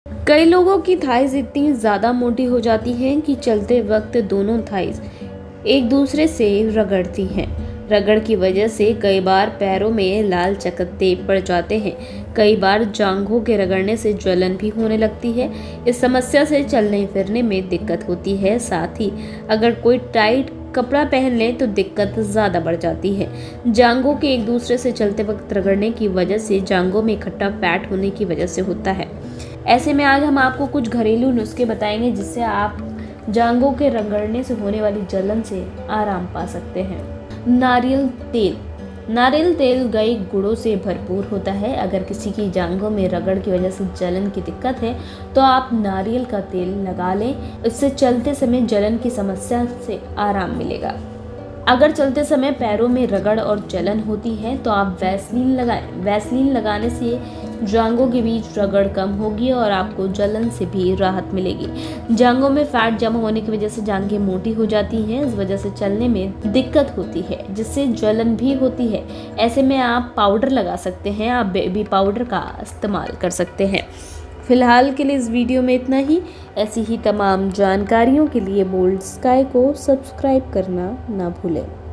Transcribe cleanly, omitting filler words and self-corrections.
कई लोगों की थाइज इतनी ज़्यादा मोटी हो जाती हैं कि चलते वक्त दोनों थाइज एक दूसरे से रगड़ती हैं। रगड़ की वजह से कई बार पैरों में लाल चकत्ते पड़ जाते हैं। कई बार जांघों के रगड़ने से जलन भी होने लगती है। इस समस्या से चलने फिरने में दिक्कत होती है। साथ ही अगर कोई टाइट कपड़ा पहन ले तो दिक्कत ज़्यादा बढ़ जाती है। जांघों के एक दूसरे से चलते वक्त रगड़ने की वजह से जांघों में इकट्ठा फैट होने की वजह से होता है। ऐसे में आज हम आपको कुछ घरेलू नुस्खे बताएंगे जिससे आप जांघों के रगड़ने से होने वाली जलन से आराम पा सकते हैं। नारियल तेल। नारियल तेल कई गुणों से भरपूर होता है। अगर किसी की जांघों में रगड़ की वजह से जलन की दिक्कत है तो आप नारियल का तेल लगा लें। इससे चलते समय जलन की समस्या से आराम मिलेगा। अगर चलते समय पैरों में रगड़ और जलन होती है तो आप वैसलीन लगाएं। वैसलीन लगाने से जांघों के बीच रगड़ कम होगी और आपको जलन से भी राहत मिलेगी। जांघों में फैट जमा होने की वजह से जांघें मोटी हो जाती हैं। इस वजह से चलने में दिक्कत होती है जिससे जलन भी होती है। ऐसे में आप पाउडर लगा सकते हैं। आप बेबी पाउडर का इस्तेमाल कर सकते हैं। फिलहाल के लिए इस वीडियो में इतना ही। ऐसी ही तमाम जानकारियों के लिए बोल्ड स्काई को सब्सक्राइब करना ना भूलें।